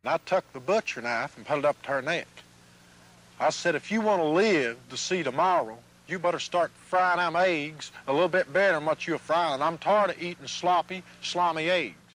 And I took the butcher knife and put it up to her neck. I said, if you want to live to see tomorrow, you better start frying them eggs a little bit better than what you're frying. I'm tired of eating sloppy, slimy eggs.